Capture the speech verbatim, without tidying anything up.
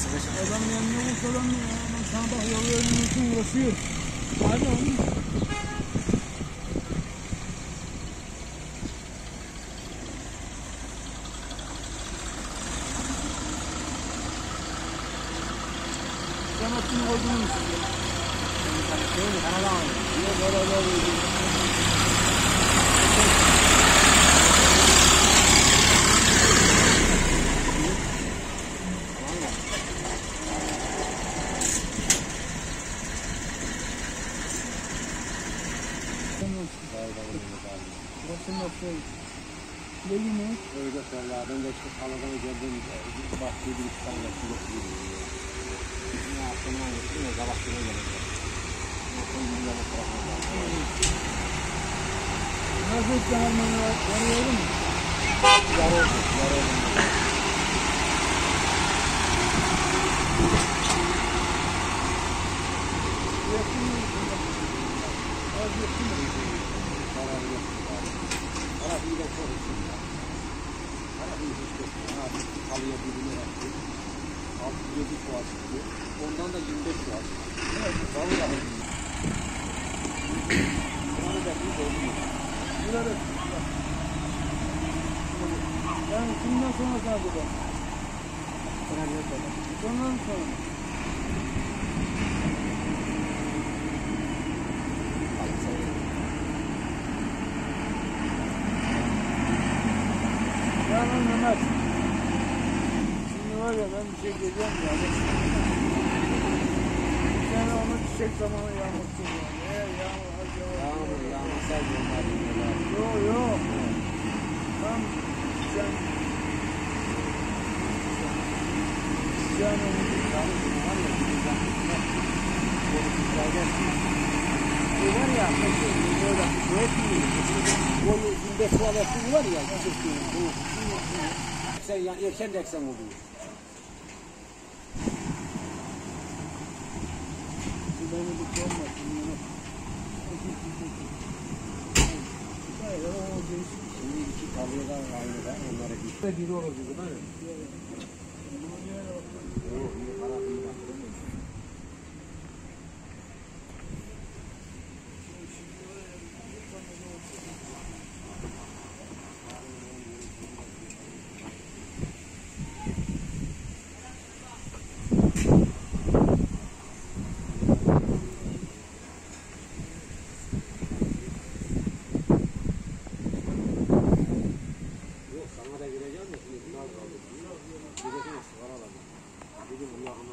Adam yanına vursa adam ya. Adam sana bak yolu önümüzün uğraşıyor. Hadi oğlum. Sen atını koydun mu size? Şey mi? Kanada mı? Yok orada koydum. Burası nasıl? Ne gibi? Öyle söyle. Ben de işte Kanada'ya geldim. Bahçeye bir iki tane yaptım. Ne yaptım? Ne yaptım? Ne yaptım? Ne yaptım? Nasıl istedim ya? Yarıyor mu? Yarıyor. Yarıyor. Yakın mı? Az yakın mı? Karar yok. Arabıyı da çok istiyorum ya. Arabıyı hiç kesmiyor. Abi halıya birbirine yaptı. altı yedi çuval çıktı. Ondan da yirmi beş çuval çıktı. Evet. Vallahi. Bana da bir oldu mu? Burada. Yani kimden sonra kaldı bu? Sonra ne yapalım? Ondan sonra. Ya lan Mehmet. Şimdi var ya ben bir şey diyeceğim ya. Bir tane onu çiçek zamanı yağmursun yani. Eğer yağmur az yağmur. Yağmur, yağmur sadece onlar yiyorlar. Yok yok. Tam sen sen onu Bu var ya, böyle büyük bir boyu yirmi beş çuval ettiği var ya, bu sen ya erken de eksen oluyor. beni bir şey olmasın. Hayır o değişik. Şimdi iki kalıyor da aynı da onlara bir. Biri olur gibi değil mi? Yok, iyi para iyi bak. Sana da gireceğim de şimdi final kaldı. Gideceğim sigara alalım. Dedim Allah'ım